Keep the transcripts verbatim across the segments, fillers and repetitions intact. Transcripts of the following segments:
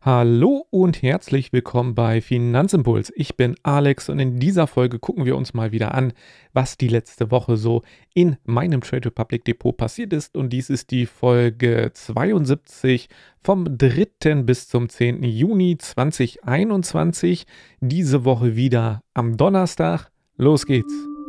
Hallo und herzlich willkommen bei Finanzimpuls. Ich bin Alex und in dieser Folge gucken wir uns mal wieder an, was die letzte Woche so in meinem Trade Republic Depot passiert ist. Und dies ist die Folge zweiundsiebzig vom dritten bis zum zehnten Juni zweitausendeinundzwanzig. Diese Woche wieder am Donnerstag. Los geht's!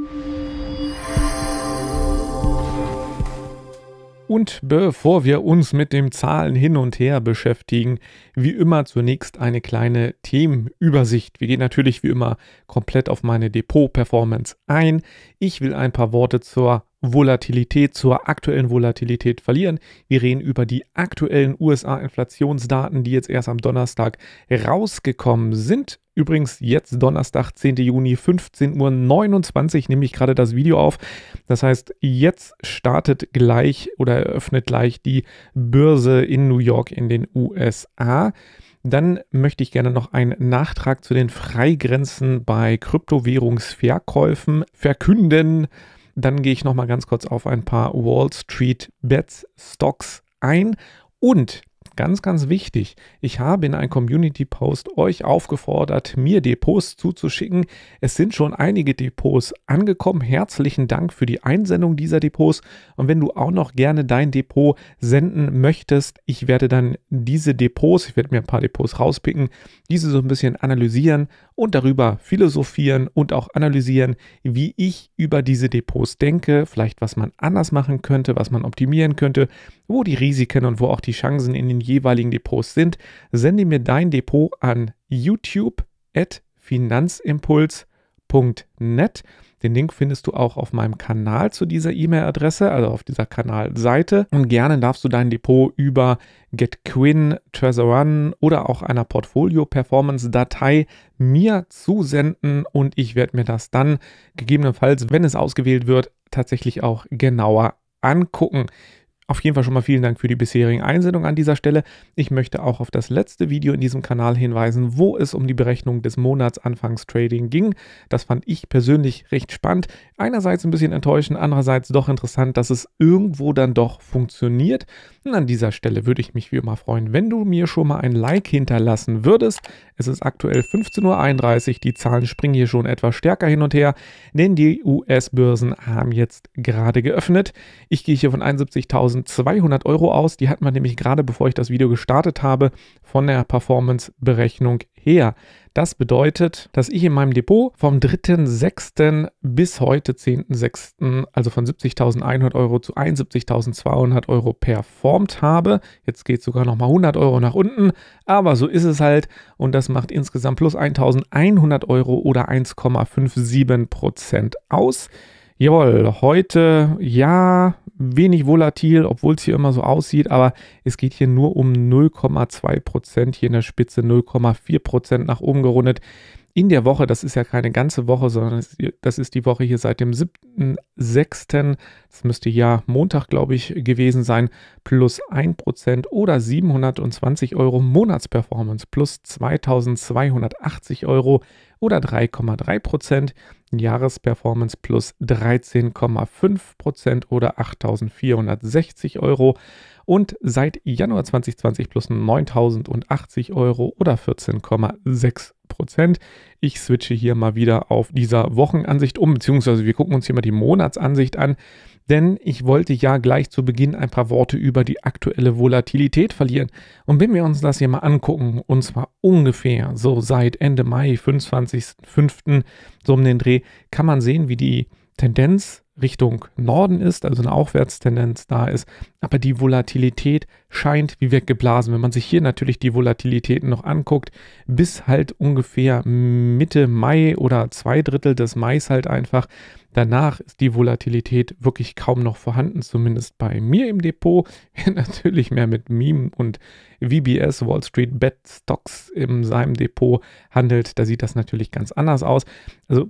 Und bevor wir uns mit dem Zahlen hin und her beschäftigen, wie immer zunächst eine kleine Themenübersicht. Wir gehen natürlich wie immer komplett auf meine Depot-Performance ein. Ich will ein paar Worte zur Volatilität, zur aktuellen Volatilität verlieren. Wir reden über die aktuellen U S A-Inflationsdaten, die jetzt erst am Donnerstag rausgekommen sind. Übrigens jetzt Donnerstag, zehnten Juni, fünfzehn Uhr neunundzwanzig, nehme ich gerade das Video auf. Das heißt, jetzt startet gleich oder eröffnet gleich die Börse in New York in den U S A. Dann möchte ich gerne noch einen Nachtrag zu den Freigrenzen bei Kryptowährungsverkäufen verkünden. Dann gehe ich noch mal ganz kurz auf ein paar Wall Street Bets Stocks ein und ganz, ganz wichtig, ich habe in einem Community-Post euch aufgefordert, mir Depots zuzuschicken. Es sind schon einige Depots angekommen. Herzlichen Dank für die Einsendung dieser Depots. Und wenn du auch noch gerne dein Depot senden möchtest, ich werde dann diese Depots, ich werde mir ein paar Depots rauspicken, diese so ein bisschen analysieren und darüber philosophieren und auch analysieren, wie ich über diese Depots denke, vielleicht was man anders machen könnte, was man optimieren könnte, wo die Risiken und wo auch die Chancen in den jeweiligen Depots sind. Sende mir dein Depot an youtube at finanzimpuls punkt net. Den Link findest du auch auf meinem Kanal zu dieser E-Mail-Adresse, also auf dieser Kanalseite. Und gerne darfst du dein Depot über GetQuinn, Treasuron oder auch einer Portfolio-Performance-Datei mir zusenden und ich werde mir das dann gegebenenfalls, wenn es ausgewählt wird, tatsächlich auch genauer angucken. Auf jeden Fall schon mal vielen Dank für die bisherigen Einsendungen an dieser Stelle. Ich möchte auch auf das letzte Video in diesem Kanal hinweisen, wo es um die Berechnung des Monatsanfangstrading ging. Das fand ich persönlich recht spannend. Einerseits ein bisschen enttäuschend, andererseits doch interessant, dass es irgendwo dann doch funktioniert. Und an dieser Stelle würde ich mich wie immer freuen, wenn du mir schon mal ein Like hinterlassen würdest. Es ist aktuell fünfzehn Uhr einunddreißig, die Zahlen springen hier schon etwas stärker hin und her, denn die U S-Börsen haben jetzt gerade geöffnet. Ich gehe hier von einundsiebzigtausendzweihundert Euro aus, die hat man nämlich gerade, bevor ich das Video gestartet habe, von der Performance-Berechnung her. Das bedeutet, dass ich in meinem Depot vom dritten sechsten bis heute zehnten sechsten also von siebzigtausendeinhundert Euro zu einundsiebzigtausendzweihundert Euro performt habe. Jetzt geht es sogar nochmal hundert Euro nach unten, aber so ist es halt und das macht insgesamt plus eintausendeinhundert Euro oder eins Komma siebenundfünfzig Prozent aus. Jawohl, heute ja wenig volatil, obwohl es hier immer so aussieht, aber es geht hier nur um null Komma zwei Prozent, hier in der Spitze null Komma vier Prozent nach oben gerundet. In der Woche, das ist ja keine ganze Woche, sondern das ist die Woche hier seit dem siebten sechsten Das müsste ja Montag, glaube ich, gewesen sein, plus ein Prozent oder siebenhundertzwanzig Euro Monatsperformance, plus zweitausendzweihundertachtzig Euro oder drei Komma drei Prozent. Jahresperformance plus dreizehn Komma fünf Prozent oder achttausendvierhundertsechzig Euro. Und seit Januar zweitausendzwanzig plus neuntausendachtzig Euro oder vierzehn Komma sechs Prozent. Ich switche hier mal wieder auf dieser Wochenansicht um, beziehungsweise wir gucken uns hier mal die Monatsansicht an, denn ich wollte ja gleich zu Beginn ein paar Worte über die aktuelle Volatilität verlieren. Und wenn wir uns das hier mal angucken, und zwar ungefähr so seit Ende Mai, fünfundzwanzigsten fünften so um den Dreh, kann man sehen, wie die Tendenz Richtung Norden ist, also eine Aufwärtstendenz da ist, aber die Volatilität scheint wie weggeblasen. Wenn man sich hier natürlich die Volatilitäten noch anguckt, bis halt ungefähr Mitte Mai oder zwei Drittel des Mais halt einfach, danach ist die Volatilität wirklich kaum noch vorhanden, zumindest bei mir im Depot. Wer natürlich mehr mit Meme und V B S, Wall Street Bet Stocks in seinem Depot handelt, da sieht das natürlich ganz anders aus. Also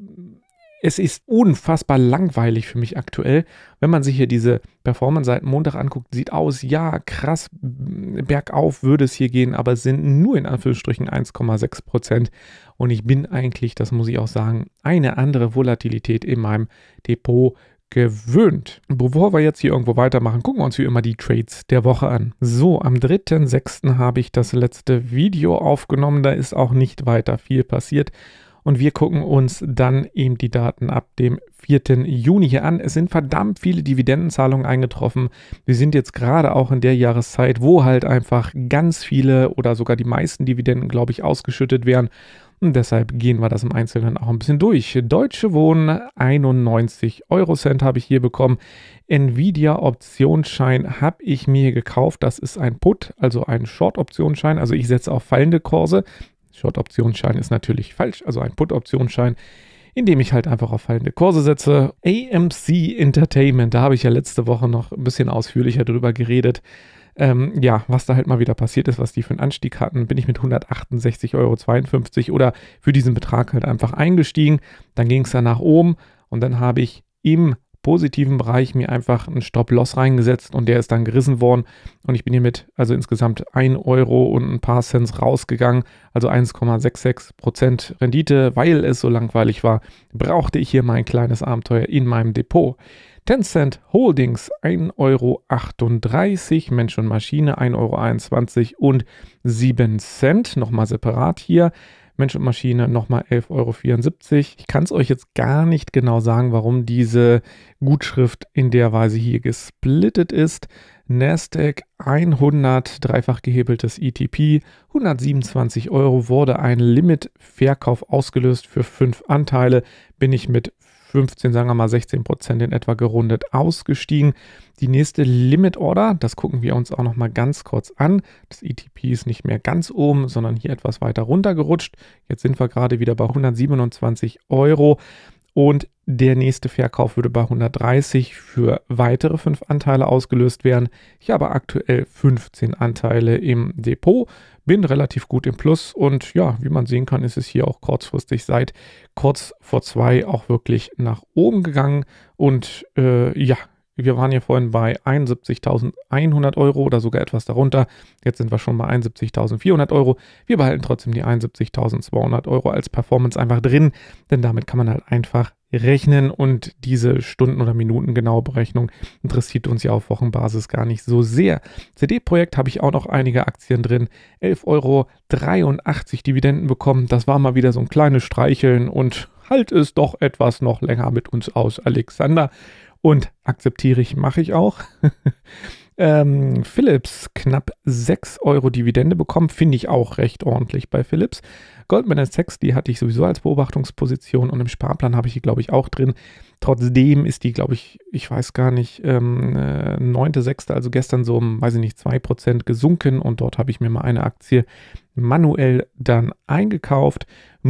es ist unfassbar langweilig für mich aktuell. Wenn man sich hier diese Performance seit Montag anguckt, sieht aus, ja, krass, bergauf würde es hier gehen, aber es sind nur in Anführungsstrichen eins Komma sechs Prozent. Und ich bin eigentlich, das muss ich auch sagen, eine andere Volatilität in meinem Depot gewöhnt. Bevor wir jetzt hier irgendwo weitermachen, gucken wir uns wie immer die Trades der Woche an. So, am dritten sechsten habe ich das letzte Video aufgenommen, da ist auch nicht weiter viel passiert. Und wir gucken uns dann eben die Daten ab dem vierten Juni hier an. Es sind verdammt viele Dividendenzahlungen eingetroffen. Wir sind jetzt gerade auch in der Jahreszeit, wo halt einfach ganz viele oder sogar die meisten Dividenden, glaube ich, ausgeschüttet werden. Und deshalb gehen wir das im Einzelnen auch ein bisschen durch. Deutsche Wohnen, einundneunzig Eurocent habe ich hier bekommen. Nvidia Optionsschein habe ich mir gekauft. Das ist ein Put, also ein Short-Optionsschein. Also ich setze auf fallende Kurse. Short-Optionsschein ist natürlich falsch, also ein Put-Optionsschein, indem ich halt einfach auf fallende Kurse setze. A M C Entertainment, da habe ich ja letzte Woche noch ein bisschen ausführlicher drüber geredet. Ähm, ja, was da halt mal wieder passiert ist, was die für einen Anstieg hatten, bin ich mit hundertachtundsechzig Euro zweiundfünfzig oder für diesen Betrag halt einfach eingestiegen. Dann ging es dann nach oben und dann habe ich im positiven Bereich mir einfach einen Stop-Loss reingesetzt und der ist dann gerissen worden und ich bin hiermit also insgesamt ein Euro und ein paar Cents rausgegangen, also eins Komma sechsundsechzig Prozent Rendite, weil es so langweilig war, brauchte ich hier mein kleines Abenteuer in meinem Depot. Tencent Holdings ein Euro achtunddreißig, Mensch und Maschine ein Euro einundzwanzig und sieben Cent, nochmal separat hier. Mensch und Maschine nochmal elf Euro vierundsiebzig. Ich kann es euch jetzt gar nicht genau sagen, warum diese Gutschrift in der Weise hier gesplittet ist. Nasdaq hundert, dreifach gehebeltes E T P, hundertsiebenundzwanzig Euro, wurde ein Limit-Verkauf ausgelöst für fünf Anteile, bin ich mit fünfzehn, sagen wir mal sechzehn Prozent in etwa gerundet ausgestiegen. Die nächste Limit Order, das gucken wir uns auch noch mal ganz kurz an. Das E T P ist nicht mehr ganz oben, sondern hier etwas weiter runter gerutscht. Jetzt sind wir gerade wieder bei hundertsiebenundzwanzig Euro und der nächste Verkauf würde bei hundertdreißig für weitere fünf Anteile ausgelöst werden. Ich habe aktuell fünfzehn Anteile im Depot, bin relativ gut im Plus und ja, wie man sehen kann, ist es hier auch kurzfristig seit kurz vor zwei auch wirklich nach oben gegangen und äh, ja, wir waren hier vorhin bei einundsiebzigtausendeinhundert Euro oder sogar etwas darunter. Jetzt sind wir schon bei einundsiebzigtausendvierhundert Euro. Wir behalten trotzdem die einundsiebzigtausendzweihundert Euro als Performance einfach drin, denn damit kann man halt einfach rechnen und diese Stunden- oder Minutengenaue Berechnung interessiert uns ja auf Wochenbasis gar nicht so sehr. C D-Projekt habe ich auch noch einige Aktien drin. elf Euro dreiundachtzig Dividenden bekommen. Das war mal wieder so ein kleines Streicheln und halt es doch etwas noch länger mit uns aus, Alexander. Und akzeptiere ich, mache ich auch. ähm, Philips, knapp sechs Euro Dividende bekommen, finde ich auch recht ordentlich bei Philips. Goldman Sachs, die hatte ich sowieso als Beobachtungsposition und im Sparplan habe ich die, glaube ich, auch drin. Trotzdem ist die, glaube ich, ich weiß gar nicht, ähm, äh, neunter sechster, also gestern so um, weiß ich nicht, zwei Prozent gesunken und dort habe ich mir mal eine Aktie manuell dann eingekauft.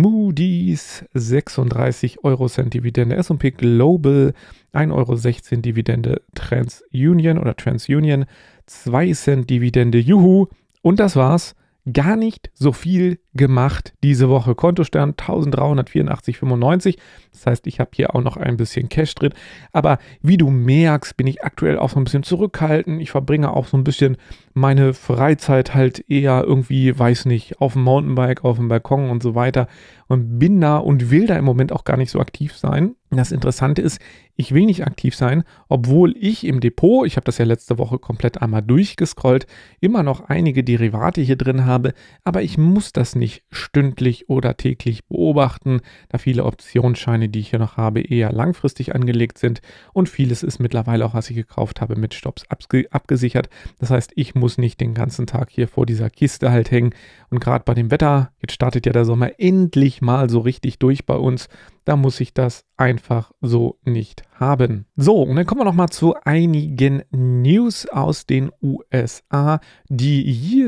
Moody's, sechsunddreißig Euro Cent Dividende, S und P Global, ein Euro sechzehn Dividende, TransUnion oder TransUnion, zwei Cent Dividende, Juhu, und das war's. Gar nicht so viel gemacht diese Woche. Kontostand eintausenddreihundertvierundachtzig Komma fünfundneunzig. Das heißt, ich habe hier auch noch ein bisschen Cash drin. Aber wie du merkst, bin ich aktuell auch so ein bisschen zurückhaltend. Ich verbringe auch so ein bisschen meine Freizeit halt eher irgendwie, weiß nicht, auf dem Mountainbike, auf dem Balkon und so weiter. Und bin da und will da im Moment auch gar nicht so aktiv sein. Das Interessante ist, ich will nicht aktiv sein, obwohl ich im Depot, ich habe das ja letzte Woche komplett einmal durchgescrollt, immer noch einige Derivate hier drin habe, aber ich muss das nicht stündlich oder täglich beobachten, da viele Optionsscheine, die ich hier noch habe, eher langfristig angelegt sind und vieles ist mittlerweile auch, was ich gekauft habe, mit Stops abgesichert. Das heißt, ich muss nicht den ganzen Tag hier vor dieser Kiste halt hängen und gerade bei dem Wetter, jetzt startet ja der Sommer endlich mal so richtig durch bei uns, da muss ich das einfach so nicht haben. So, und dann kommen wir noch mal zu einigen News aus den U S A. Die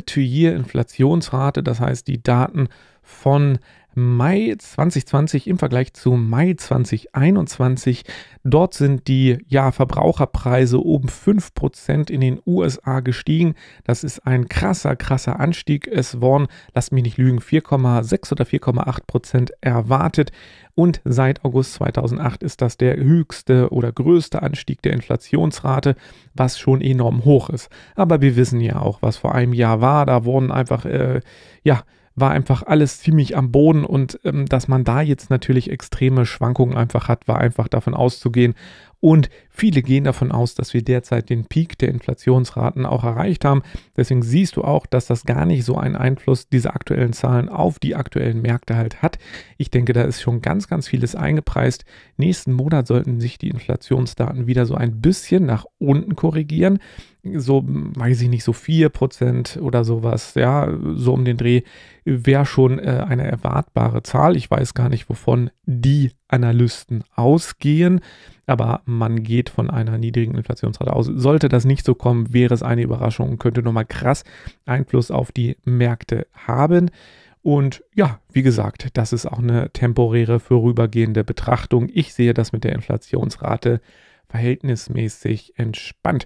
Year-to-Year-Inflationsrate, das heißt die Daten von Mai zwanzig zwanzig im Vergleich zu Mai zwanzig einundzwanzig. Dort sind die ja, Verbraucherpreise um fünf Prozent in den U S A gestiegen. Das ist ein krasser, krasser Anstieg. Es waren, lasst mich nicht lügen, vier Komma sechs oder vier Komma acht Prozent erwartet. Und seit August zweitausendacht ist das der höchste oder größte Anstieg der Inflationsrate, was schon enorm hoch ist. Aber wir wissen ja auch, was vor einem Jahr war. Da wurden einfach, äh, ja, war einfach alles ziemlich am Boden und ähm, dass man da jetzt natürlich extreme Schwankungen einfach hat, war einfach davon auszugehen. Und viele gehen davon aus, dass wir derzeit den Peak der Inflationsraten auch erreicht haben. Deswegen siehst du auch, dass das gar nicht so einen Einfluss, diese aktuellen Zahlen auf die aktuellen Märkte halt hat. Ich denke, da ist schon ganz, ganz vieles eingepreist. Nächsten Monat sollten sich die Inflationsdaten wieder so ein bisschen nach unten korrigieren. So, weiß ich nicht, so vier Prozent oder sowas, ja, so um den Dreh wäre schon äh, eine erwartbare Zahl. Ich weiß gar nicht, wovon die Analysten ausgehen, aber man geht von einer niedrigen Inflationsrate aus. Sollte das nicht so kommen, wäre es eine Überraschung und könnte nochmal krass Einfluss auf die Märkte haben. Und ja, wie gesagt, das ist auch eine temporäre, vorübergehende Betrachtung. Ich sehe das mit der Inflationsrate verhältnismäßig entspannt.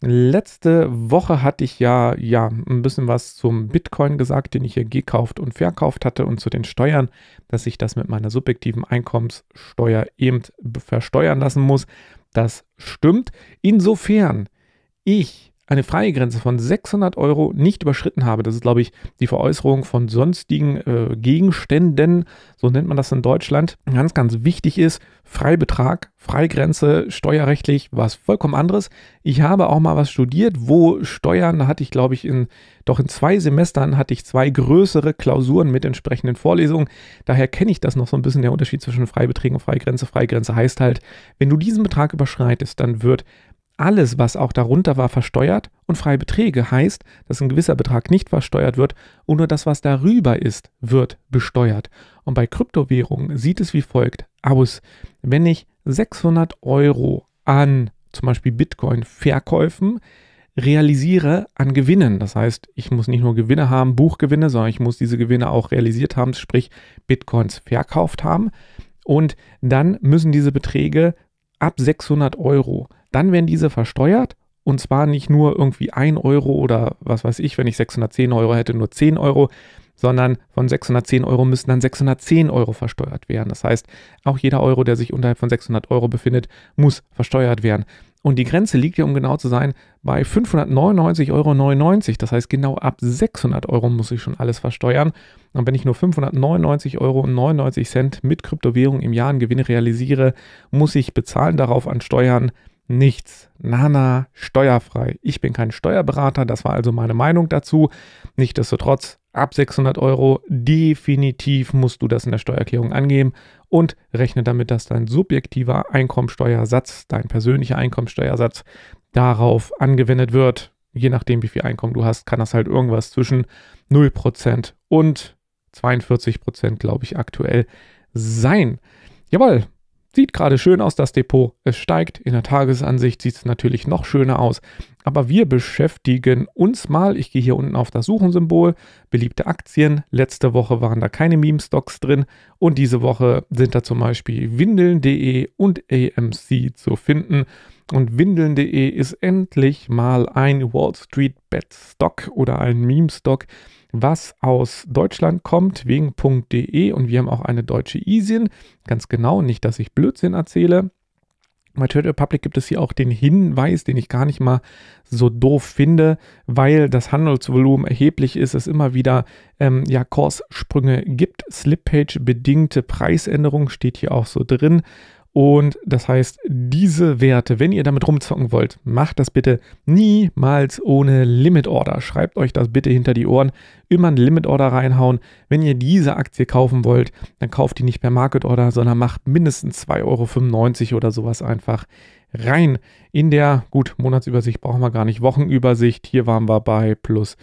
Letzte Woche hatte ich ja, ja ein bisschen was zum Bitcoin gesagt, den ich hier gekauft und verkauft hatte, und zu den Steuern, dass ich das mit meiner subjektiven Einkommenssteuer eben versteuern lassen muss. Das stimmt. Insofern ich eine Freigrenze von sechshundert Euro nicht überschritten habe, das ist, glaube ich, die Veräußerung von sonstigen äh, Gegenständen, so nennt man das in Deutschland, ganz, ganz wichtig ist. Freibetrag, Freigrenze, steuerrechtlich was vollkommen anderes. Ich habe auch mal was studiert, wo Steuern, da hatte ich, glaube ich, in, doch in zwei Semestern hatte ich zwei größere Klausuren mit entsprechenden Vorlesungen. Daher kenne ich das noch so ein bisschen, der Unterschied zwischen Freibeträgen und Freigrenze. Freigrenze heißt halt, wenn du diesen Betrag überschreitest, dann wird alles, was auch darunter war, versteuert, und Freibeträge heißt, dass ein gewisser Betrag nicht versteuert wird und nur das, was darüber ist, wird besteuert. Und bei Kryptowährungen sieht es wie folgt aus. Wenn ich sechshundert Euro an zum Beispiel Bitcoin-Verkäufen realisiere an Gewinnen, das heißt, ich muss nicht nur Gewinne haben, Buchgewinne, sondern ich muss diese Gewinne auch realisiert haben, sprich Bitcoins verkauft haben, und dann müssen diese Beträge ab sechshundert Euro, dann werden diese versteuert, und zwar nicht nur irgendwie ein Euro oder was weiß ich, wenn ich sechshundertzehn Euro hätte, nur zehn Euro, sondern von sechshundertzehn Euro müssen dann sechshundertzehn Euro versteuert werden. Das heißt, auch jeder Euro, der sich unterhalb von sechshundert Euro befindet, muss versteuert werden. Und die Grenze liegt ja, um genau zu sein, bei fünfhundertneunundneunzig Euro neunundneunzig. Das heißt, genau ab sechshundert Euro muss ich schon alles versteuern. Und wenn ich nur fünfhundertneunundneunzig Euro neunundneunzig mit Kryptowährung im Jahr an Gewinne realisiere, muss ich bezahlen darauf an Steuern nichts. Nana, steuerfrei. Ich bin kein Steuerberater, das war also meine Meinung dazu. Nichtsdestotrotz, ab sechshundert Euro definitiv musst du das in der Steuererklärung angeben und rechne damit, dass dein subjektiver Einkommensteuersatz, dein persönlicher Einkommensteuersatz darauf angewendet wird. Je nachdem, wie viel Einkommen du hast, kann das halt irgendwas zwischen null Prozent und zweiundvierzig Prozent, glaube ich, aktuell sein. Jawohl. Sieht gerade schön aus, das Depot. Es steigt. In der Tagesansicht sieht es natürlich noch schöner aus. Aber wir beschäftigen uns mal. Ich gehe hier unten auf das Suchensymbol. Beliebte Aktien. Letzte Woche waren da keine Meme-Stocks drin. Und diese Woche sind da zum Beispiel Windeln punkt de und A M C zu finden. Und Windeln punkt de ist endlich mal ein Wall Street Bet Stock oder ein Meme-Stock, was aus Deutschland kommt, wegen .de, und wir haben auch eine deutsche I S I N, ganz genau, nicht, dass ich Blödsinn erzähle. Bei Trade Republic gibt es hier auch den Hinweis, den ich gar nicht mal so doof finde, weil das Handelsvolumen erheblich ist, es immer wieder ähm, ja, Kurssprünge gibt, Slippage-bedingte Preisänderungen steht hier auch so drin. Und das heißt, diese Werte, wenn ihr damit rumzocken wollt, macht das bitte niemals ohne Limit Order. Schreibt euch das bitte hinter die Ohren. Immer ein Limit Order reinhauen. Wenn ihr diese Aktie kaufen wollt, dann kauft die nicht per Market Order, sondern macht mindestens zwei Euro fünfundneunzig oder sowas einfach rein. In der, gut, Monatsübersicht brauchen wir gar nicht, Wochenübersicht. Hier waren wir bei plus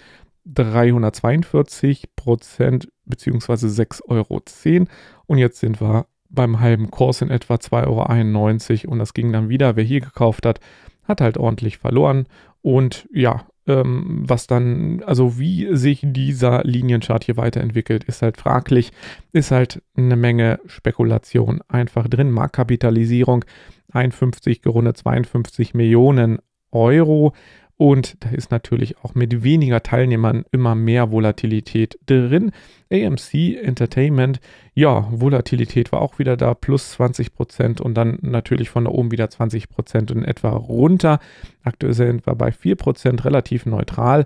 dreihundertzweiundvierzig Prozent beziehungsweise sechs Euro zehn. Und jetzt sind wir beim halben Kurs in etwa zwei Euro einundneunzig, und das ging dann wieder. Wer hier gekauft hat, hat halt ordentlich verloren. Und ja, ähm, was dann, also wie sich dieser Linienchart hier weiterentwickelt, ist halt fraglich, ist halt eine Menge Spekulation einfach drin. Marktkapitalisierung einundfünfzig, gerundet zweiundfünfzig Millionen Euro. Und da ist natürlich auch mit weniger Teilnehmern immer mehr Volatilität drin. A M C Entertainment, ja, Volatilität war auch wieder da, plus zwanzig Prozent, und dann natürlich von da oben wieder zwanzig Prozent in etwa runter. Aktuell sind wir bei vier Prozent, relativ neutral.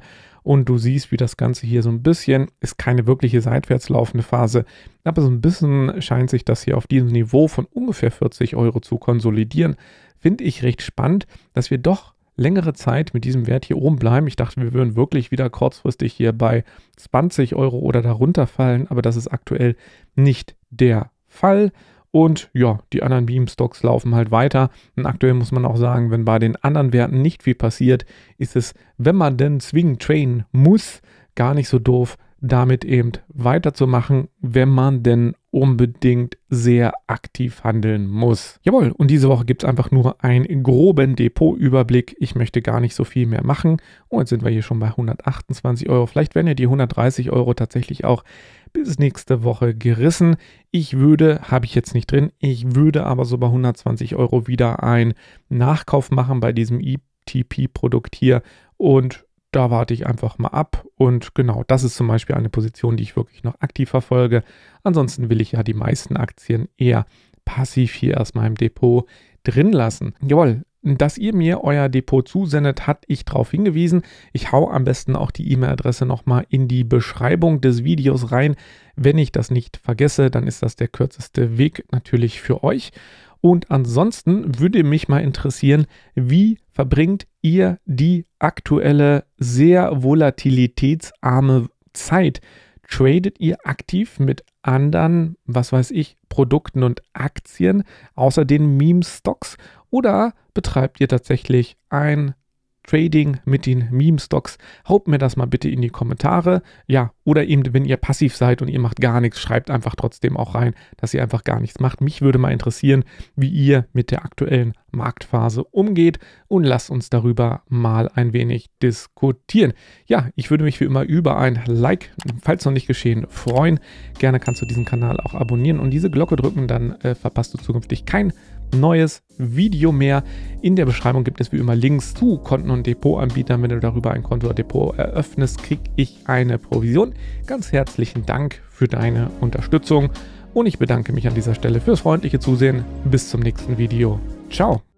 und du siehst, wie das Ganze hier so ein bisschen, ist keine wirkliche seitwärts laufende Phase, aber so ein bisschen scheint sich das hier auf diesem Niveau von ungefähr vierzig Euro zu konsolidieren. Finde ich recht spannend, dass wir doch längere Zeit mit diesem Wert hier oben bleiben. Ich dachte, wir würden wirklich wieder kurzfristig hier bei zwanzig Euro oder darunter fallen, aber das ist aktuell nicht der Fall. Und ja, die anderen Meme-Stocks laufen halt weiter. Und aktuell muss man auch sagen, wenn bei den anderen Werten nicht viel passiert, ist es, wenn man denn swing traden muss, gar nicht so doof, damit eben weiterzumachen, wenn man denn unbedingt sehr aktiv handeln muss. Jawohl, und diese Woche gibt es einfach nur einen groben Depotüberblick. Ich möchte gar nicht so viel mehr machen. Und jetzt sind wir hier schon bei hundertachtundzwanzig Euro. Vielleicht werden ja die hundertdreißig Euro tatsächlich auch bis nächste Woche gerissen. Ich würde, habe ich jetzt nicht drin, ich würde aber so bei hundertzwanzig Euro wieder einen Nachkauf machen bei diesem E T P-Produkt hier und da warte ich einfach mal ab und genau, das ist zum Beispiel eine Position, die ich wirklich noch aktiv verfolge. Ansonsten will ich ja die meisten Aktien eher passiv hier erstmal im Depot drin lassen. Jawohl, dass ihr mir euer Depot zusendet, hatte ich darauf hingewiesen. Ich hau am besten auch die E-Mail-Adresse nochmal in die Beschreibung des Videos rein. Wenn ich das nicht vergesse, dann ist das der kürzeste Weg natürlich für euch. Und ansonsten würde mich mal interessieren, wie verbringt ihr die aktuelle, sehr volatilitätsarme Zeit? Tradet ihr aktiv mit anderen, was weiß ich, Produkten und Aktien außer den Meme-Stocks oder betreibt ihr tatsächlich ein Trading mit den Meme-Stocks? Haut mir das mal bitte in die Kommentare. Ja, oder eben, wenn ihr passiv seid und ihr macht gar nichts, schreibt einfach trotzdem auch rein, dass ihr einfach gar nichts macht. Mich würde mal interessieren, wie ihr mit der aktuellen Marktphase umgeht und lasst uns darüber mal ein wenig diskutieren. Ja, ich würde mich wie immer über ein Like, falls noch nicht geschehen, freuen. Gerne kannst du diesen Kanal auch abonnieren und diese Glocke drücken, dann äh, verpasst du zukünftig kein neues Video mehr. In der Beschreibung gibt es wie immer Links zu Konten und Depotanbietern. Wenn du darüber ein Konto oder Depot eröffnest, kriege ich eine Provision. Ganz herzlichen Dank für deine Unterstützung und ich bedanke mich an dieser Stelle fürs freundliche Zusehen. Bis zum nächsten Video. Ciao.